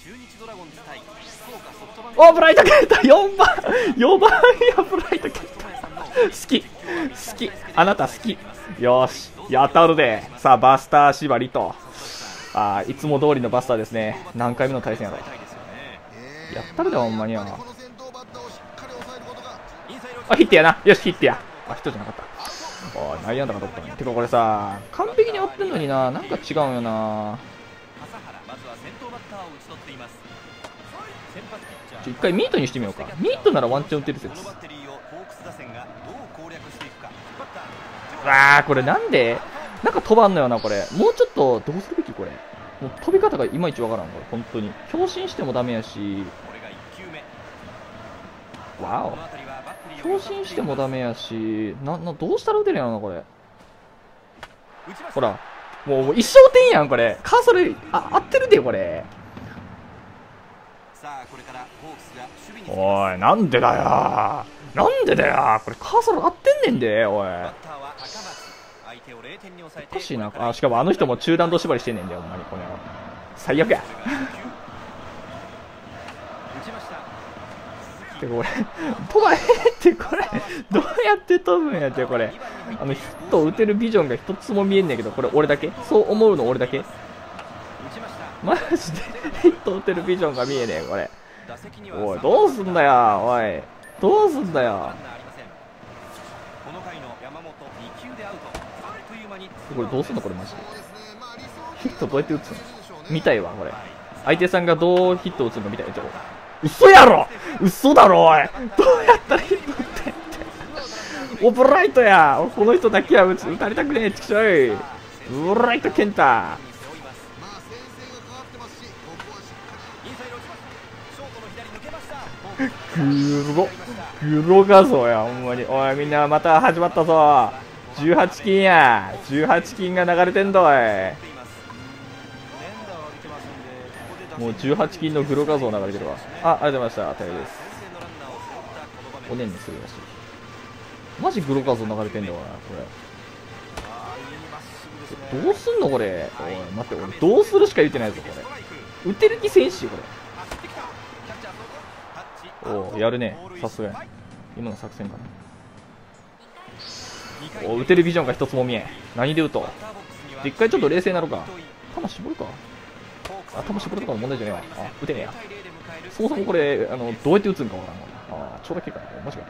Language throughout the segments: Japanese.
お、ブライト蹴った。4番や、ブライト蹴った。好きあなた好き。よし、やったるで。さあバスター縛りと、いつも通りのバスターですね。何回目の対戦やろ。やったるでほんまによ。ヒットやな。よし、ヒットや。ヒットじゃなかった。おい、内野安打が取ったのに。てかこれさ、完璧に追ってんのにな、なんか違うんよな。一回ミートにしてみようか。ミートならワンチャン打てる説。これなんでなんか飛ばんのよな、これ。もうちょっと、どうするべきこれ。もう飛び方がいまいちわからん、これ。本当に。強振してもダメやし。わお。強振してもダメやし。どうしたら打てるやろな、これ。ほら。もう一生点やん、これ。カーソル、合ってるで、これ。おい、なんでだよ。これカーソル合ってんねんで、おい。おかしいな。しかもあの人も中断と縛りしてんねんだよ、ほんまに。この野郎。最悪や。ってこれ、飛ばへんってこれ、どうやって飛ぶんやって、これ。ヒットを打てるビジョンが一つも見えんねんけど、これ俺だけ？そう思うの俺だけ？マジでヒット打てるビジョンが見えねえ、これ。おい、どうすんだよ、おい。どうすんだよ。これどうすんのこれマジで。ヒットどうやって打つの見たいわ、これ。相手さんがどうヒット打つの見たい。嘘やろ！嘘だろ、おい。どうやったらヒット打ってんって。お、ブライトや。この人だけは打たれたくねえ。ちくしょい。ブライト健太。グロ画像や、ほんまに。おい、みんなまた始まったぞ。18金や。18金が流れてんだ、おい。もう18金のグロ画像流れてるわ。ありがとうございました。タイです。おねんにするらしい。マジグロ画像流れてんだわ、これ。どうすんのこれ。おい、待って、俺どうするしか言ってないぞ、これ。打てる気せんし、これ。おやるね、さすがに。今の作戦かな。打てるビジョンが一つも見えん。何で打とう。一回ちょっと冷静になろうか。球絞るか。球絞るとかの問題じゃねえわ。打てねえや。そもそもこれどうやって打つんかわからんわ。ちょうだけか。マジか。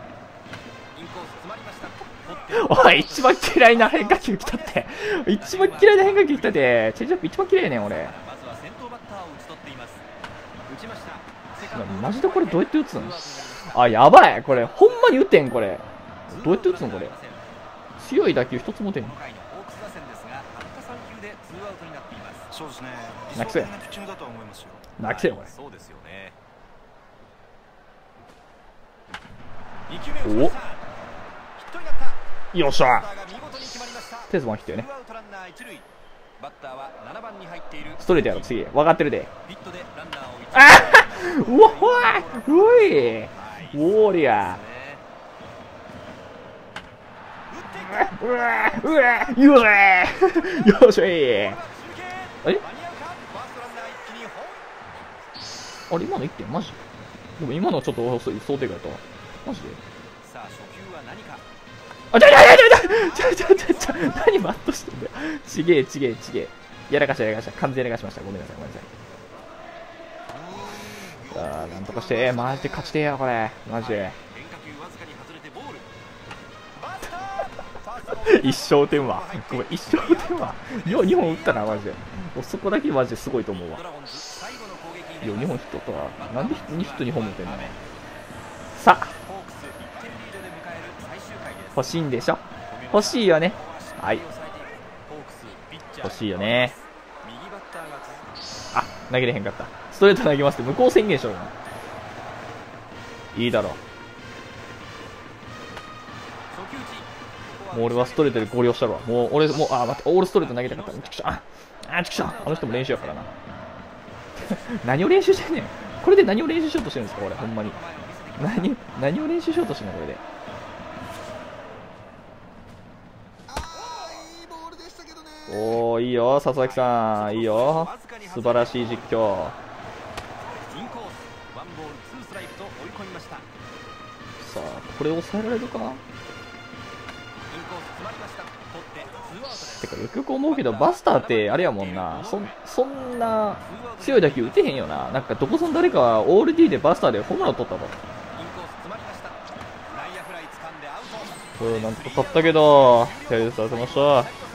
おい、一番嫌いな変化球来たって。一番嫌いな変化球来たって。チェンジアップ一番嫌いやねん、俺。マジでこれどうやって打つの？やばい。これほんまに打てん、これ。どうやって打つのこれ。強い打球一つも打てん。泣きそうや。泣きそうや、これ。およっしゃ。テーズマンヒットよね。ストレートやろ、次。分かってるで。うわういウォーリアよっしゃい。あれ今の1点マジでも今のはちょっと想定外だったわ。マジで何バットしてんだよ。ちげえ。やらかした完全にやらかしました。ごめんなさい。なんとかしてマジで勝ちてえやこれ。マジで一生点はごめん、一生点はよう2本打ったな、マジで。そこだけマジですごいと思うわ。よう2本ヒットとはなんでヒット2本も打てんのね。さあ欲しいんでしょ。欲しいよね。はい、欲しいよね。投げれへんかった。ストレート投げますって向こう宣言しろよ。いいだろう。もう俺はストレートでゴリ押したるわ。もう俺も待って、オールストレート投げたかった。ちくしょあの人も練習やからな。何を練習してんねん。これで何を練習しようとしてるんですか、俺ほんまに。何を練習しようとしてんの、これで。おー、いいよ佐々木さん、いいよ。素晴らしい実況。 さあこれを抑えられるか。てかよくよく思うけどバスターってあれやもんな、そんな強い打球打てへんよな。なんかどこそん誰かオール D でバスターでホームラン取ったぞ。なんとか勝ったけど手入れさせました。